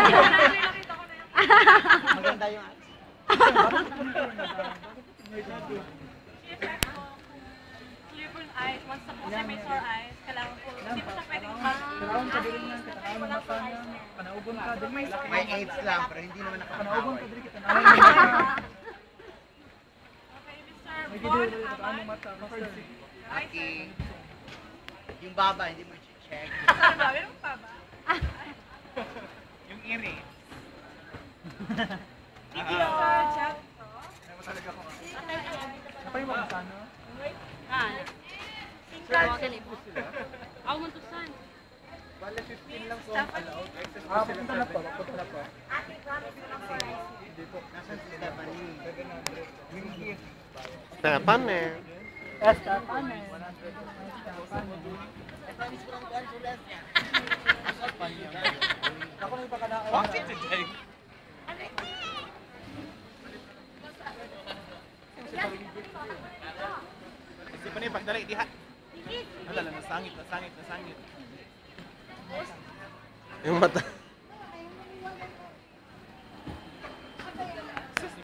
Maganda yung Clear eyes. Once na po siya may sore eyes, kailangan po, hindi po siya pwedeng Katawan ka din yan, katawan ng mata niya. Panaugon ka din. may AIDS lang, pero hindi naman Panaugon ka nakakaway. din kita. Okay, Mr. May Bon gidil katawan Abad. ng mata. Okay. Yung baba, hindi mo i-check. Saan ba? Meron pa ba? Yung iri. Dito sa chat. Apa yung mga sana? Ako man to san. Bale, 15 lang po ang allowed. Papunta na po. Papunta na po. Nasaan si Stephanie? Stephanie. Stephanie. Ako may pagkanaon. Bakit today? Stephanie, pagdali, diha. Alala, nasangit. Yung mata.